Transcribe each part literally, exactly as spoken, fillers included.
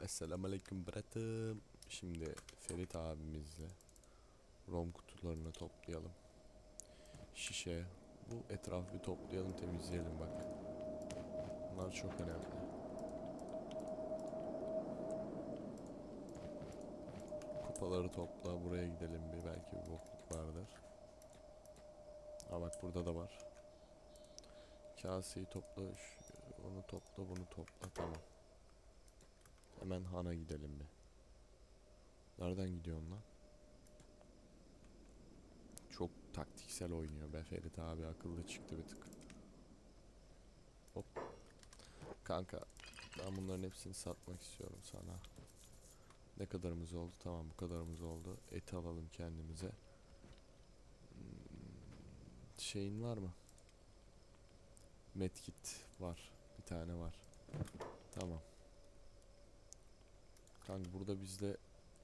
Esselamu Aleyküm bratım. Şimdi Ferit abimizle rom kutularını toplayalım. Şişe. Bu etrafı bir toplayalım, temizleyelim bak. Bunlar çok önemli. Kupaları topla, buraya gidelim bir, belki bir bokluk vardır. Ha bak, burada da var. Kaseyi topla, onu topla, bunu topla, tamam. Hemen Han'a gidelim bir. Nereden gidiyorsun lan? Çok taktiksel oynuyor be Ferit abi, akıllı çıktı bir tık. Hop. Kanka, ben bunların hepsini satmak istiyorum sana. Ne kadarımız oldu? Tamam, bu kadarımız oldu. Eti alalım kendimize. Hmm, Şeyin var mı? Medkit var. Bir tane var. Tamam. Kanka burada bizde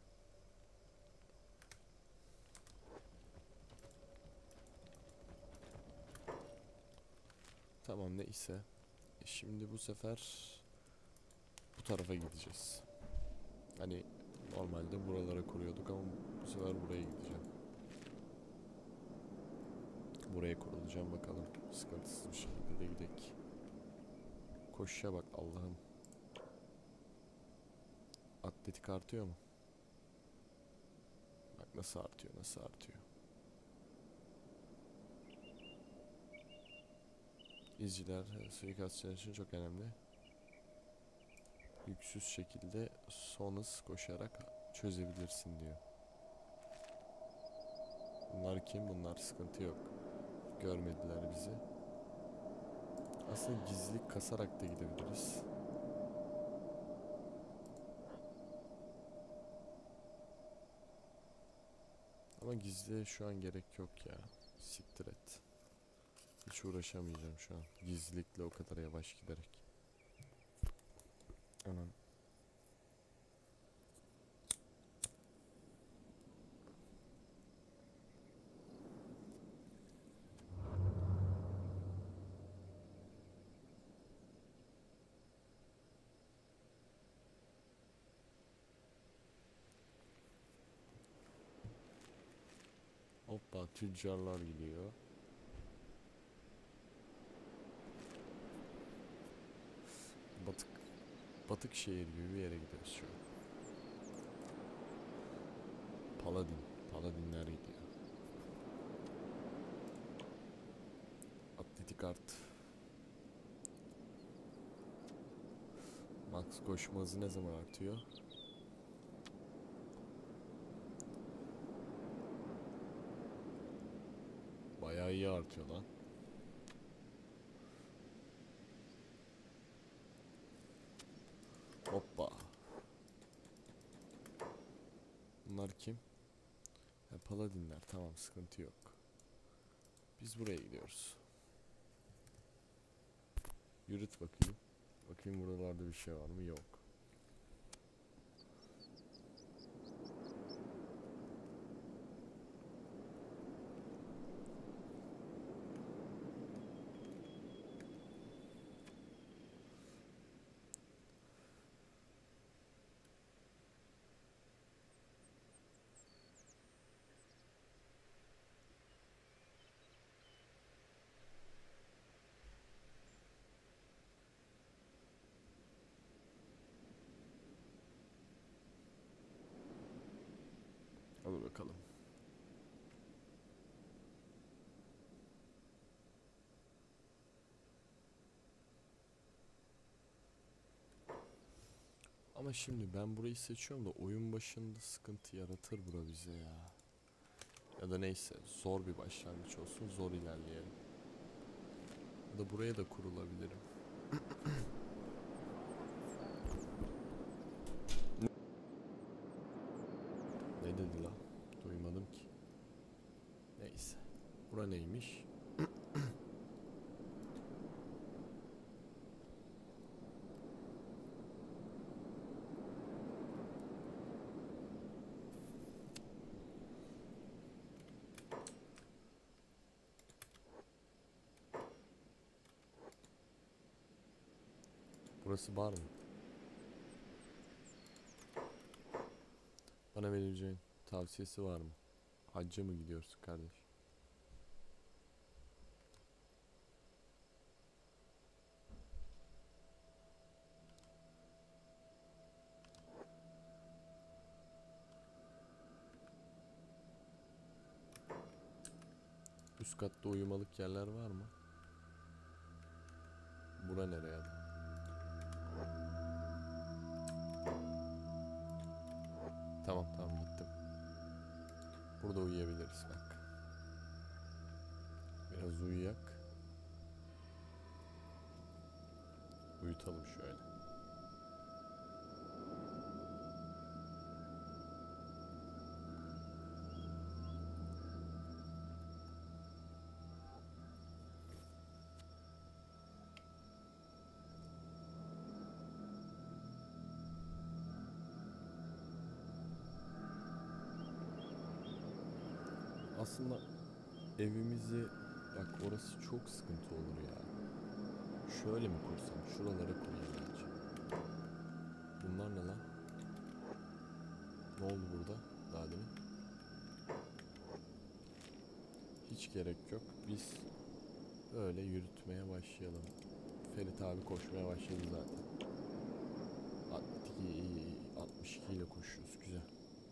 tamam, neyse. E şimdi bu sefer bu tarafa gideceğiz. Hani normalde buralara kuruyorduk ama bu sefer buraya gideceğim. Buraya kurulacağım, bakalım. Sıkıntısız bir şekilde de gidek. Koşuya bak Allah'ım. Atletik artıyor mu? Bak nasıl artıyor, nasıl artıyor. İzciler suikastçılar için çok önemli. Yüksüz şekilde son hız koşarak çözebilirsin diyor. Bunlar kim? Bunlar sıkıntı yok. Görmediler bizi. Aslında gizlilik kasarak da gidebiliriz. Ama gizliye şu an gerek yok ya. Siktir et. Hiç uğraşamayacağım şu an. Gizlilikle o kadar yavaş giderek. Anam. Hoppa, tüccarlar gidiyor. Batık. Batık şehir gibi bir yere gidiyoruz şu an. Paladin. Paladinler gidiyor. Atletik art. Max koşma hızı ne zaman artıyor? Bayağı iyi artıyor lan. Hoppa. Bunlar kim? Ha, Paladinler, tamam, sıkıntı yok. Biz buraya gidiyoruz. Yürüt bakayım. Bakayım buralarda bir şey var mı? Yok. Hadi bakalım. Ama şimdi ben burayı seçiyorum da oyun başında sıkıntı yaratır bura bize ya. Ya da neyse, zor bir başlangıç olsun, zor ilerleyelim. Ya da buraya da kurulabilirim. Ne dedi la? Duymadım ki. Neyse. Bura neymiş? Burası bar mı? Bana vereceğin tavsiyesi var mı? Hacca mı gidiyorsun kardeş? Üst katta uyumalık yerler var mı? Bura nereye? Tamam tamam gittim. Burada uyuyabiliriz bak. Biraz uyuyak. Uyutalım şöyle. Aslında evimizi bak orası çok sıkıntı olur ya. Şöyle mi kursam? Şuralara kurayım bence. Bunlar ne lan? Ne oldu burada? Daha demin. Hiç gerek yok. Biz böyle yürütmeye başlayalım. Ferit abi koşmaya başladı zaten. Atletik iyi iyi iyi. altmış iki ile koşuyoruz. Güzel.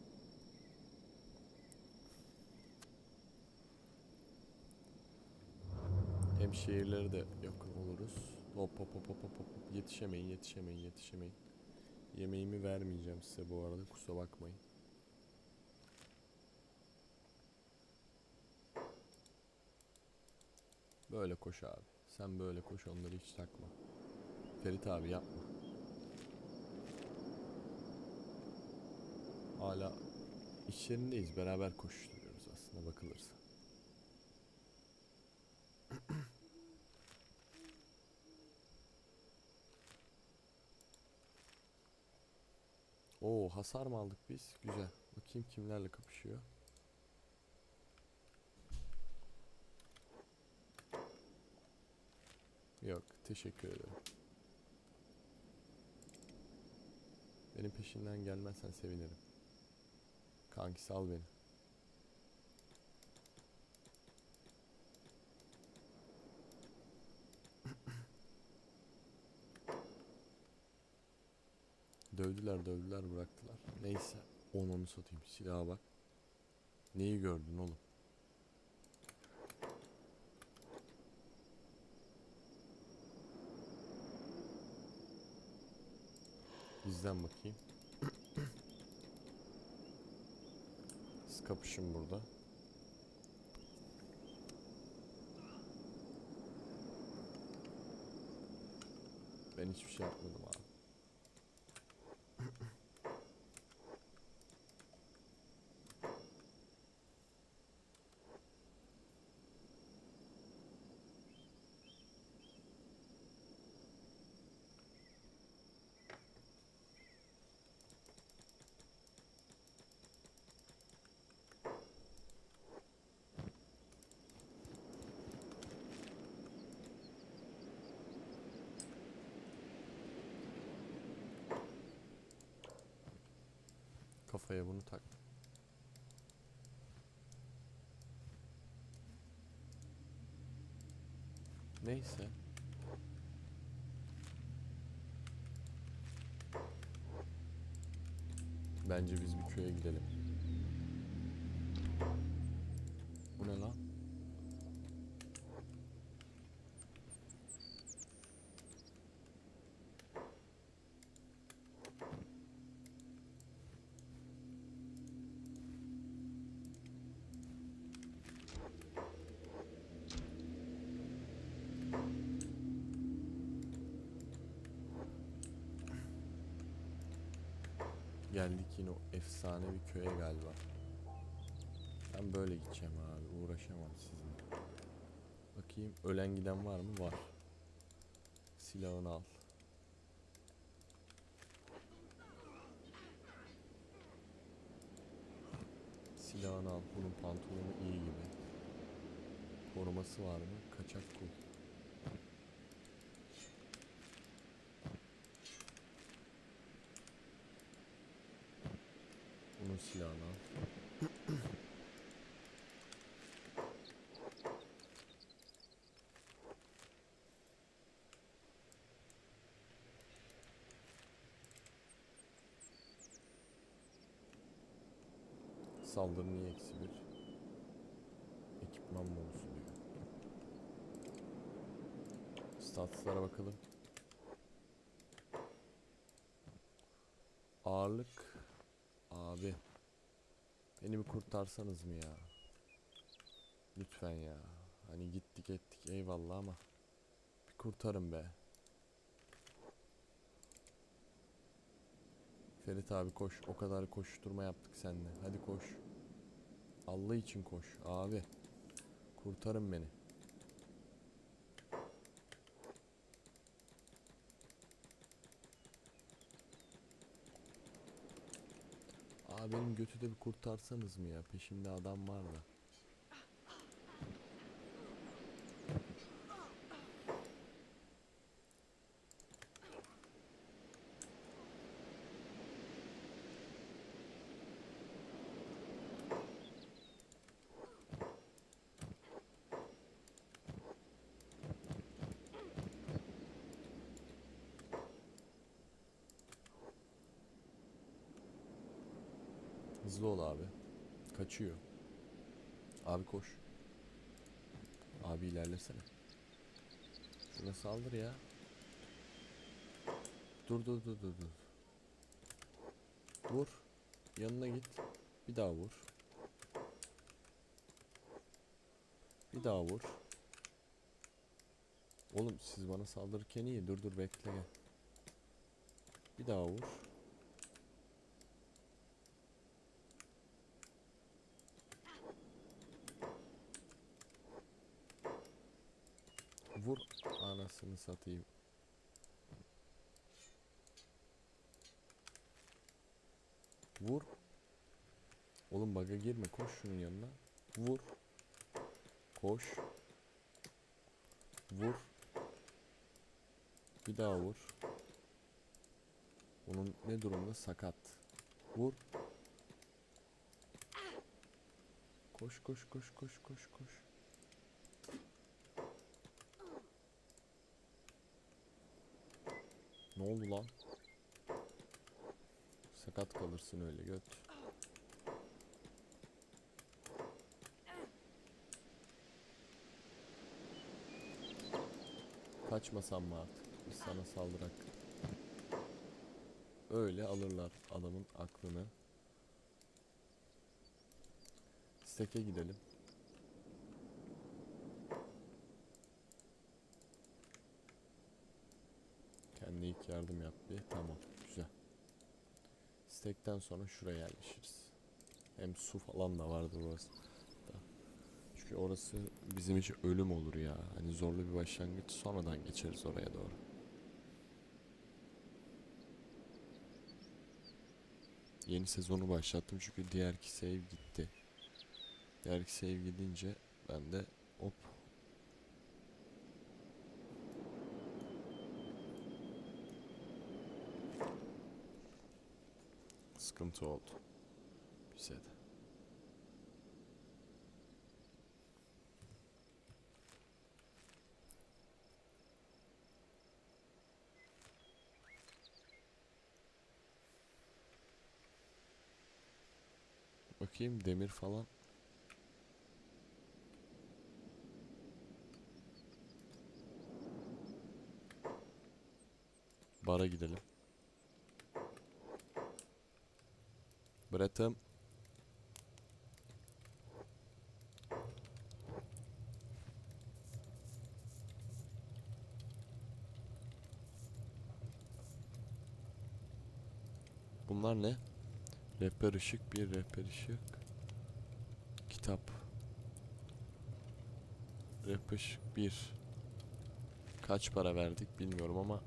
Hem şehirlere de yakın oluruz. Hop hop hop hop hop hop. Yetişemeyin yetişemeyin yetişemeyin. Yemeğimi vermeyeceğim size bu arada. Kusura bakmayın. Böyle koş abi. Sen böyle koş, onları hiç takma. Ferit abi yapma. Hala iş yerindeyiz. Beraber koşturuyoruz aslında bakılırsa. Oo, hasar mı aldık biz? Güzel. Bakayım kimlerle kapışıyor. Yok, teşekkür ederim. Benim peşinden gelmezsen sevinirim. Kanki sal beni. Dövdüler dövdüler bıraktılar. Neyse. Onu onu satayım. Silaha bak. Neyi gördün oğlum? İzlen bakayım. Siz kapışın burada. Ben hiçbir şey yapmadım abi. Kafaya bunu tak. Neyse. Bence biz bir köye gidelim. Bu ne lan? Geldik yine o efsane bir köye galiba. Ben böyle gideceğim abi. Uğraşamam sizinle. Bakayım ölen giden var mı? Var. Silahını al. Silahını al. Bunun pantolonu iyi gibi. Koruması var mı? Kaçak kul. Bunun Onun silahını al. Saldırı niye eksi bir? Ekipman bonusu diyor. Statuslara bakalım. Ağırlık. Abi. Beni bir kurtarsanız mı ya? Lütfen ya. Hani gittik ettik eyvallah ama bir kurtarın be. Ferit abi koş. O kadar koşturma yaptık seninle. Hadi koş. Allah için koş abi. Kurtarın beni. Abi benim götü de bir kurtarsanız mı ya? Peşimde adam var da. Hızlı ol abi. Kaçıyor. Abi koş. Abi ilerlesene. Şuna saldır ya. Dur dur dur dur dur. Vur. Yanına git. Bir daha vur. Bir daha vur. Oğlum siz bana saldırırken iyi. Dur dur bekle gel. Bir daha vur. Vur. Anasını satayım. Vur. Oğlum bug'a girme. Koş şunun yanına. Vur. Koş. Vur. Bir daha vur. Onun ne durumda? Sakat. Vur. Koş koş koş koş koş koş. Ne oldu lan? Sakat kalırsın öyle göt. Kaçmasam mı artık? Biz sana saldırak. Öyle alırlar adamın aklını. Stek'e gidelim. Kendi ilk yardım yap bir. Tamam. Güzel. Stek'ten sonra şuraya yerleşiriz. Hem su falan da vardır orası. Çünkü orası bizim için ölüm olur ya. Hani zorlu bir başlangıç, sonradan geçeriz oraya doğru. Yeni sezonu başlattım çünkü diğerki save gitti. Diğerki save gidince ben de hop. Sıkıntı oldu. Bize de. Bakayım demir falan. Bara gidelim. Bıraktım. Bunlar ne? Rehber ışık, bir rehber ışık. Kitap. Rehber ışık bir. Kaç para verdik bilmiyorum ama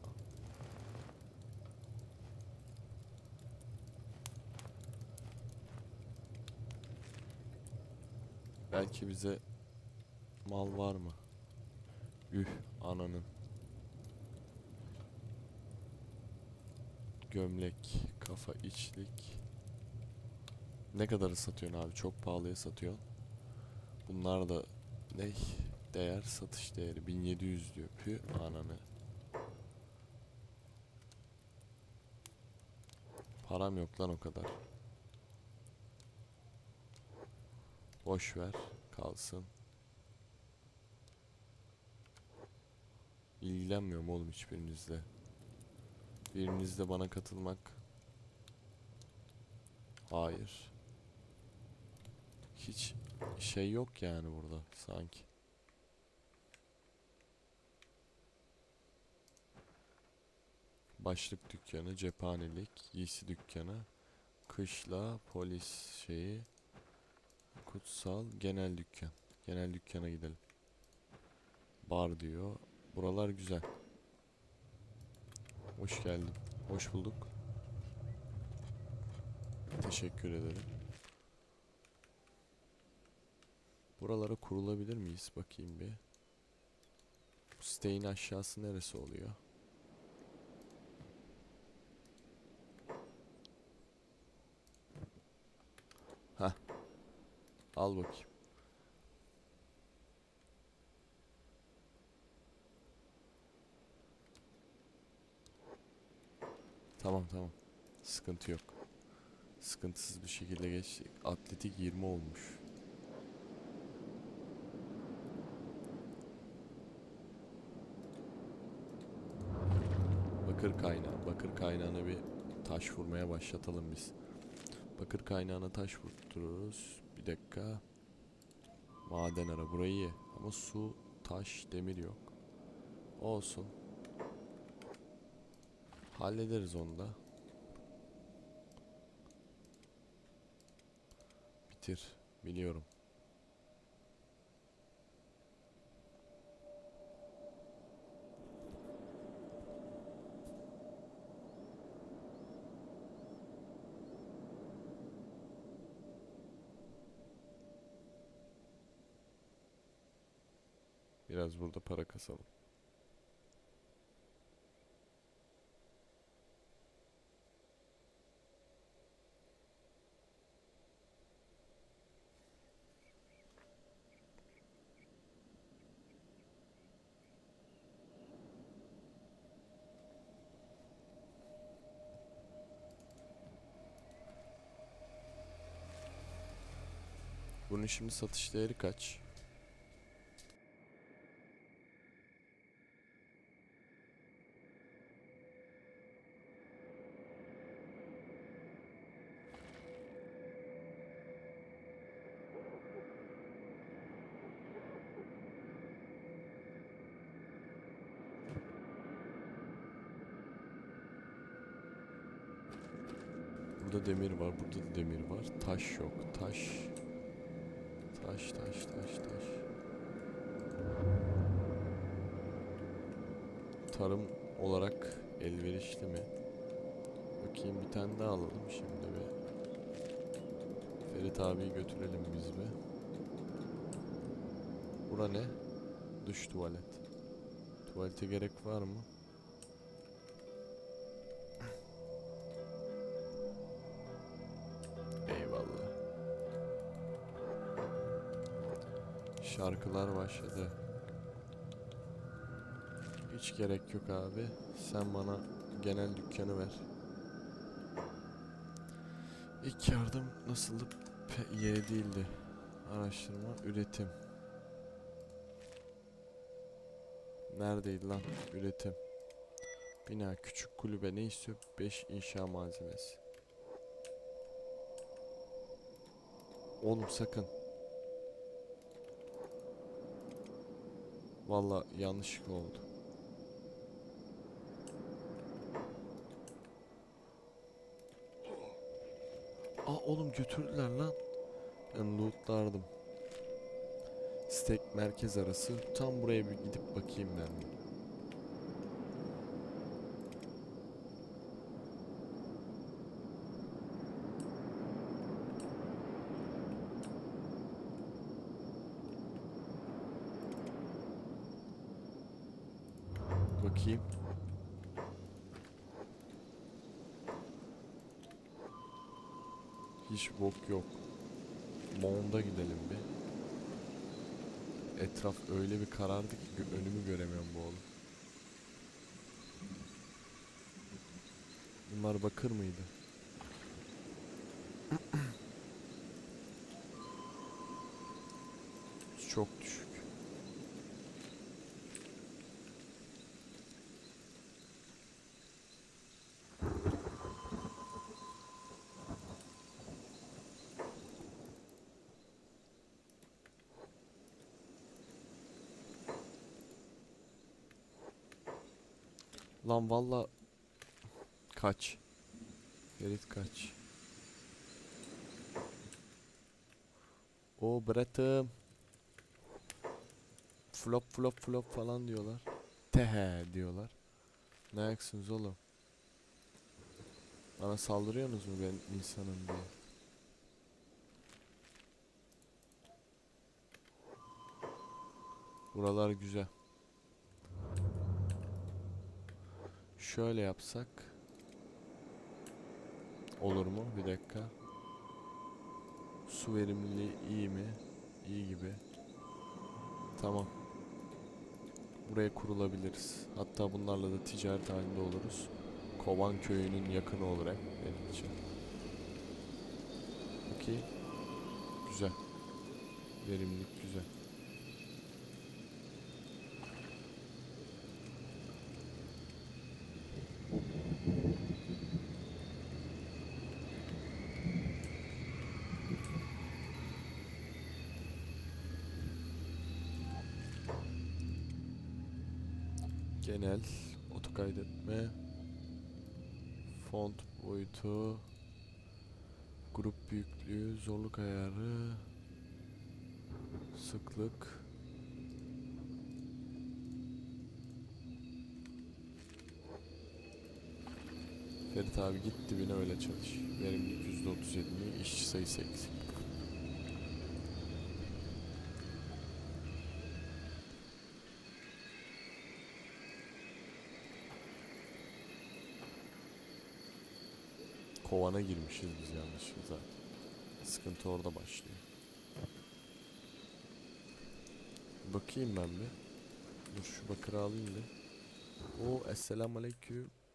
belki bize mal var mı? Üh ananın. Gömlek, kafa içlik. Ne kadarı satıyorsun abi? Çok pahalıya satıyorsun. Bunlar da ne? Değer, satış değeri bin yedi yüz diyor. Pü ananı. Param yok lan o kadar. Boş ver. Kalsın. İlgilenmiyorum oğlum hiçbirinizle. Birinizle bana katılmak. Hayır. Hiç şey yok yani burada sanki. Başlık dükkanı, cephanelik, giysi dükkanı, kışla, polis şeyi, kutsal, genel dükkan. Genel dükkana gidelim. Bar diyor. Buralar güzel. Hoş geldin. Hoş bulduk. Teşekkür ederim. Buralara kurulabilir miyiz? Bakayım bir. Bu siteyin aşağısı neresi oluyor? Hah. Al bakayım. Tamam tamam. Sıkıntı yok. Sıkıntısız bir şekilde geçtik. Atletik yirmi olmuş. Bakır kaynağı. Bakır kaynağına bir taş vurmaya başlatalım biz. Bakır kaynağına taş vurtururuz. Bir dakika. Maden ara. Burayı iyi. Ama su, taş, demir yok. Olsun. Hallederiz onu da. Bitir. Biliyorum. Biraz burada para kasalım. Bunun şimdi satış değeri kaç? Burada demir var, burada da demir var. Taş yok. Taş. Taş, taş, taş, taş. Tarım olarak elverişli mi? Bakayım bir tane daha alalım şimdi bir. Ferit abiyi götürelim biz bir. Bura ne? Duş tuvalet. Tuvalete gerek var mı? Eyvallah. Şarkılar başladı. Hiç gerek yok abi. Sen bana genel dükkanı ver. İlk yardım nasıldı? P Y değildi. Araştırma, üretim. Neredeydi lan? Üretim. Bina, küçük kulübe ne istiyor? beş inşa malzemesi. Oğlum sakın. Vallahi yanlışlıkla oldu. Aa oğlum götürdüler lan. Ben lootlardım. Stek merkez arası. Tam buraya bir gidip bakayım ben bir. Bakayım. Hiç bok yok. Mound'a gidelim bir. Etraf öyle bir karardı ki gö- önümü göremiyorum bu oğlum. Bunlar bakır mıydı? Çok düşük. Lan valla kaç. Ferit kaç. O Brat'ım. Flop flop flop falan diyorlar. Tehe diyorlar. Ne ayaksınız oğlum? Bana saldırıyorsunuz mu ben insanım diye? Buralar güzel. Şöyle yapsak. Olur mu? Bir dakika. Su verimliliği iyi mi? İyi gibi. Tamam. Buraya kurulabiliriz. Hatta bunlarla da ticaret halinde oluruz. Kovan köyünün yakını olur hem benim için. Okey. Güzel. Verimlilik güzel. Genel oto kaydetme, font boyutu, grup büyüklüğü, zorluk ayarı, sıklık. Ferit abi git dibine öyle çalış. Verimlilik yüzde otuz yedi mi? İşçi sayısı eksik. Kovana girmişiz biz yanlışlıkla zaten. Sıkıntı orada başlıyor. Bakayım ben bir. Dur şu bakırı alayım da. Oo, esselamu aleyküm.